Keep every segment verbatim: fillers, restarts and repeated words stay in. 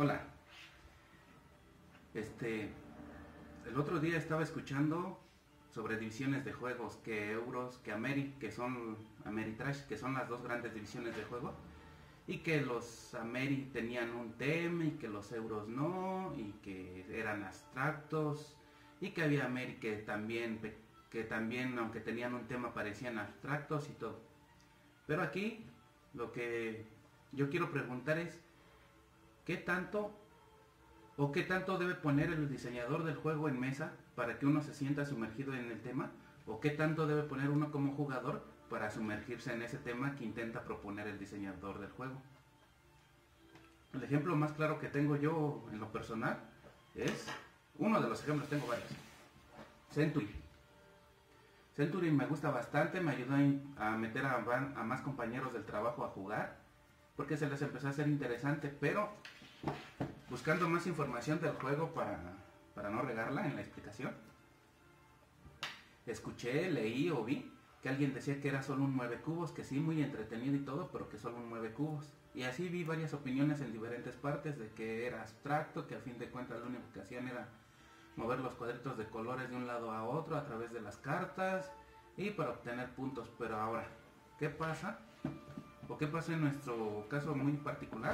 Hola. Este, el otro día estaba escuchando sobre divisiones de juegos, que Euros, que Ameri, que son Ameritrash, que son las dos grandes divisiones de juego, y que los Ameri tenían un tema y que los Euros no, y que eran abstractos, y que había Ameri que también, que también, aunque tenían un tema, parecían abstractos y todo. Pero aquí lo que yo quiero preguntar es, ¿qué tanto o qué tanto debe poner el diseñador del juego en mesa para que uno se sienta sumergido en el tema? ¿O qué tanto debe poner uno como jugador para sumergirse en ese tema que intenta proponer el diseñador del juego? El ejemplo más claro que tengo yo en lo personal es, uno de los ejemplos, tengo varios, Century. Century me gusta bastante, me ayudó a meter a, a más compañeros del trabajo a jugar, porque se les empezó a hacer interesante, pero buscando más información del juego para, para no regarla en la explicación, escuché, leí o vi que alguien decía que era solo un nueve cubos, que sí, muy entretenido y todo, pero que solo un nueve cubos. Y así vi varias opiniones en diferentes partes de que era abstracto, que al fin de cuentas lo único que hacían era mover los cuadritos de colores de un lado a otro a través de las cartas y para obtener puntos. Pero ahora, ¿qué pasa? ¿O qué pasa en nuestro caso muy particular?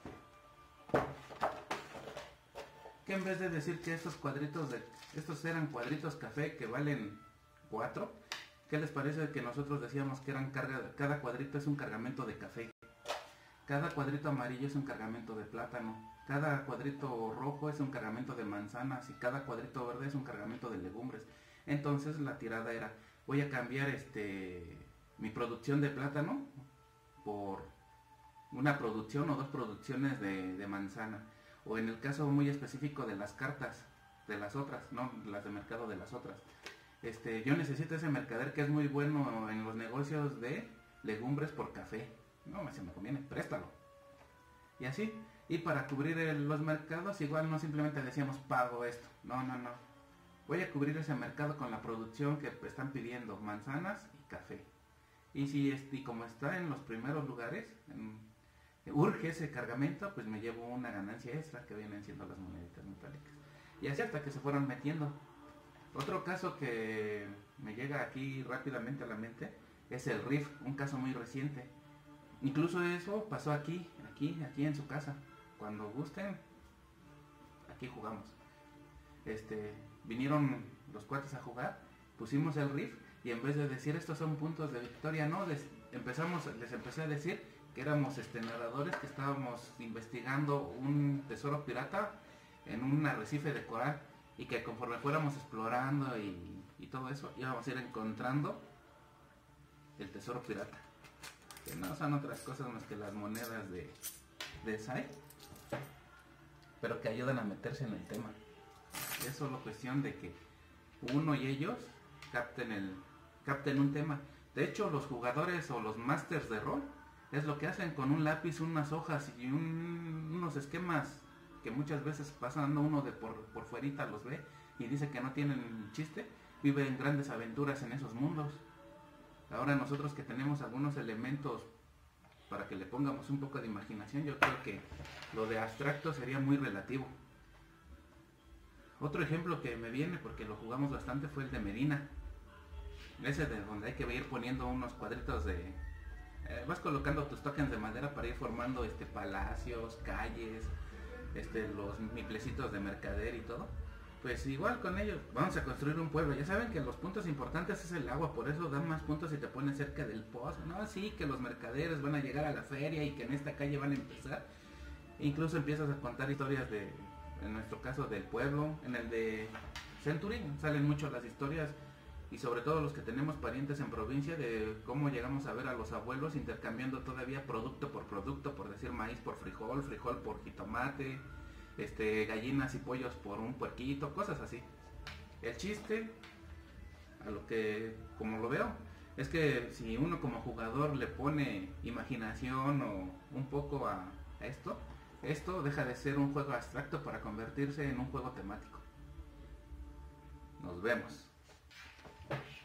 Que en vez de decir que estos cuadritos de estos eran cuadritos café que valen cuatro, ¿qué les parece que nosotros decíamos que eran carga, cada cuadrito es un cargamento de café, cada cuadrito amarillo es un cargamento de plátano, cada cuadrito rojo es un cargamento de manzanas y cada cuadrito verde es un cargamento de legumbres? Entonces la tirada era, voy a cambiar este mi producción de plátano por una producción o dos producciones de, de manzana. O en el caso muy específico de las cartas, de las otras, no las de mercado de las otras. Este, yo necesito ese mercader que es muy bueno en los negocios de legumbres por café. No, si me conviene, préstalo. Y así. Y para cubrir el, los mercados, igual no simplemente decíamos pago esto. No, no, no. Voy a cubrir ese mercado con la producción que están pidiendo, manzanas y café. Y si y como está en los primeros lugares, en, urge ese cargamento, pues me llevo una ganancia extra que vienen siendo las moneditas metálicas. Y así hasta que se fueron metiendo. Otro caso que me llega aquí rápidamente a la mente es el Rift, un caso muy reciente. Incluso eso pasó aquí, aquí, aquí en su casa. Cuando gusten, aquí jugamos. Este, vinieron los cuates a jugar, pusimos el Rift y en vez de decir estos son puntos de victoria, no, les empezamos, les empecé a decir que éramos este, nadadores que estábamos investigando un tesoro pirata en un arrecife de coral y que conforme fuéramos explorando y, y todo eso íbamos a ir encontrando el tesoro pirata, que no son otras cosas más que las monedas de, de Sai, pero que ayudan a meterse en el tema. Es solo cuestión de que uno y ellos capten, el, capten un tema. De hecho, los jugadores o los masters de rol es lo que hacen con un lápiz, unas hojas y un, unos esquemas que muchas veces pasando uno de por, por fuerita los ve y dice que no tienen chiste, viven grandes aventuras en esos mundos. Ahora nosotros que tenemos algunos elementos para que le pongamos un poco de imaginación, yo creo que lo de abstracto sería muy relativo. Otro ejemplo que me viene, porque lo jugamos bastante, fue el de Medina. Ese de donde hay que ir poniendo unos cuadritos de... Eh, vas colocando tus tokens de madera para ir formando este palacios, calles, este los miplecitos de mercader y todo. Pues igual con ellos, vamos a construir un pueblo. Ya saben que los puntos importantes es el agua, por eso dan más puntos si te pones cerca del pozo. No, sí, que los mercaderes van a llegar a la feria y que en esta calle van a empezar. E incluso empiezas a contar historias de, en nuestro caso, del pueblo. En el de Century salen mucho las historias, y sobre todo los que tenemos parientes en provincia, de cómo llegamos a ver a los abuelos intercambiando todavía producto por producto, por decir maíz por frijol, frijol por jitomate, este, gallinas y pollos por un puerquito, cosas así. El chiste, a lo que, como lo veo, es que si uno como jugador le pone imaginación o un poco a, a esto, esto deja de ser un juego abstracto para convertirse en un juego temático. Nos vemos.